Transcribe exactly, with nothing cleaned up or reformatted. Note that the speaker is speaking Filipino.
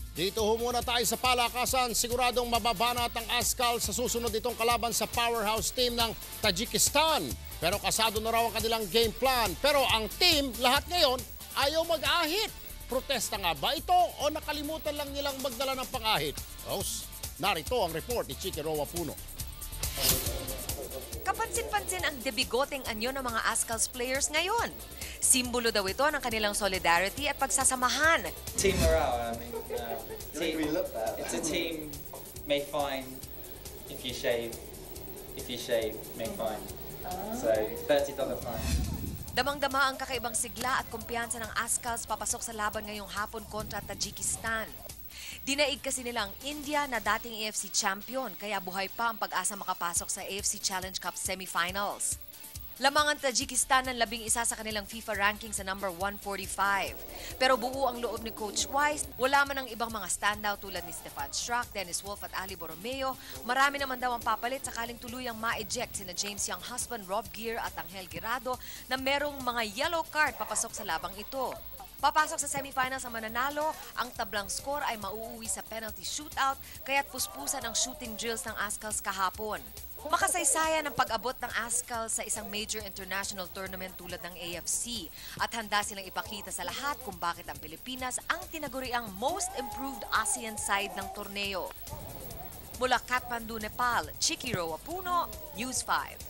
Dito ho muna tayo sa palakasan. Siguradong mababanat ang Askal sa susunod itong kalaban sa powerhouse team ng Tajikistan. Pero kasado na raw ang kanilang game plan. Pero ang team, lahat ngayon, ayaw mag-ahit. Protesta nga ba ito o nakalimutan lang nilang magdala ng pang-ahit? Host, narito ang report ni Chiki Roa Puno. Kapansin-pansin ang debigoteng anyo ng mga Askals players ngayon. Simbolo daw ito ng kanilang solidarity at pagsasamahan. Team morale, I mean, uh, team, it's a team may fine if you shave, if you shave may fine. So, thirty dollar fine. Damang-dama ang kakaibang sigla at kumpiyansa ng Askals papasok sa laban ngayong hapon kontra Tajikistan. Dinaig kasi nila ang India na dating A F C champion kaya buhay pa ang pag-asa makapasok sa A F C Challenge Cup semifinals. Lamang ang Tajikistan ng labing isa sa kanilang FIFA ranking sa number one forty-five. Pero buo ang loob ni Coach Wise, wala man ang ibang mga standout tulad ni Stefan Struck, Dennis Wolf at Ali Borromeo. Marami naman daw ang papalit sakaling tuluyang ma-eject sina James Young husband Rob Gear at Angel Girado na merong mga yellow card papasok sa labang ito. Papasok sa semifinals ang mananalo, ang tablang score ay mauuwi sa penalty shootout kaya't puspusan ang shooting drills ng Askals kahapon. Makasaysayan ang pag-abot ng Askals sa isang major international tournament tulad ng A F C at handa silang ipakita sa lahat kung bakit ang Pilipinas ang tinaguriang most improved ASEAN side ng torneo. Mula Kathmandu, Nepal, Chiki Roa Puno, News five.